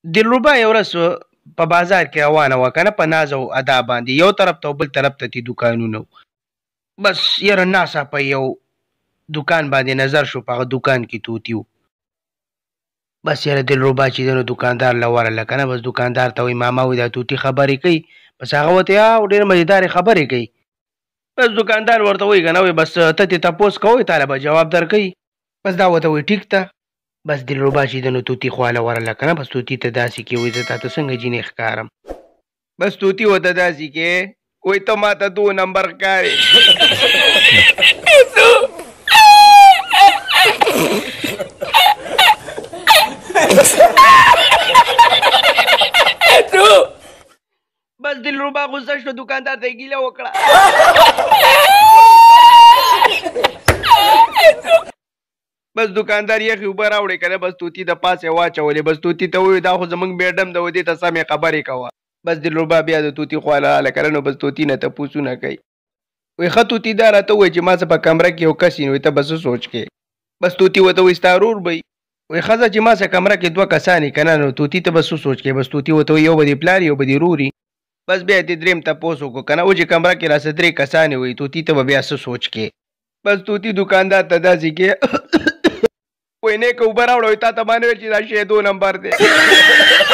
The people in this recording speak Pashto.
دلربا یو ورځ په بازار کې روانه وه که نه په ناز او ادا باندې یو طرف ته او بل طرف ته دي دوکانونه بس یاره ناڅاپه یو دوکان باندې نظر شو په هغه دوکان کې طوطي و بس یاره دلربا چې دی نو دوکاندار له ورله که نه بس دوکاندار ته وایي ماما وایي دا طوطي خبرې کوي بس هغه ورته ډېرې مزېدارې خبرې کوي بس دوکاندار ورته وایي که نه وایي بس ته ترې تپوس کوئ تاله به جواب درکوي بس دا ورته وایي ټیک ته بس دلربا چې دی نو طوطي خواله ورله که نه بس طوطي ته داسې کې وایي زه تا ته څنګه جینۍ ښکارم بس طوطي ورته داسې کې وایي ته ما ته 2 نمبر ښکارې بس دلربا غصه شو دوکاندار ته یې ګیله وکړه بس دوکاندار یخې اوبه راوړې که نه بس طوطي د پاسه واچولې بس طوطي ته وویل دا خو زموږ میډم ده و دې ته سمې خبرې کوه بس دلربا بیا د طوطي خواله حاله که نه نو بس طوطي نه تپوسونه کوي وایي ښه طوطي دا راته ووایي چې ما څه په کمره کې یو کس وي ته به څه سوچ کې بس طوطي ورته وایي ستا ورور به وایي ښځه چې ما څه کمره کې 2 کسان که نه نو طوطي ته به څه سوچ کې بس طوطي ورته وایي یو به دې پلار یو به دې رور بس بیا دې درېیم تپوس وکړو که نه و چې کمره کې راسه 3 کسان وي طوطي ته به بیا څه سوچ کې بس طوطي دوکاندار ته داسې کې وایي نیکه اوبه راوړه وایي تا ته ما نه ویل چې دا شی 2 نمبر دی